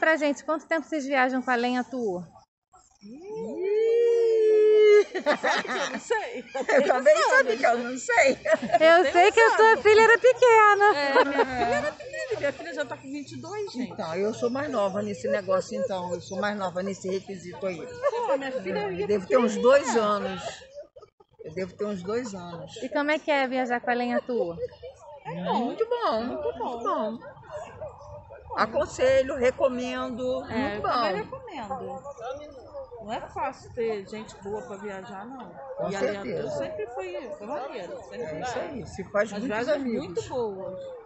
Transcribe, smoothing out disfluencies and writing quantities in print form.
pra gente, quanto tempo vocês viajam com a Lenha Tour? Eu não sei. Eu também sabe que eu não sei. Eu sei que a sua filha era pequena. É, minha filha era pequena, minha filha já tá com 22, gente. Então, eu sou mais nova nesse negócio, então. Eu sou mais nova nesse requisito aí. Pô, minha filha ia Devo ter uns 2 anos. Eu devo ter uns 2 anos. E como é que é viajar com a Lenha Tour? Muito bom, muito bom. Aconselho, recomendo. É, Muito eu também bom. recomendo. Não é fácil ter gente boa pra viajar, não. Com e a certeza. Leandro sempre foi maneiro. É isso aí. Se faz As muitos viagens amigos. muito boas.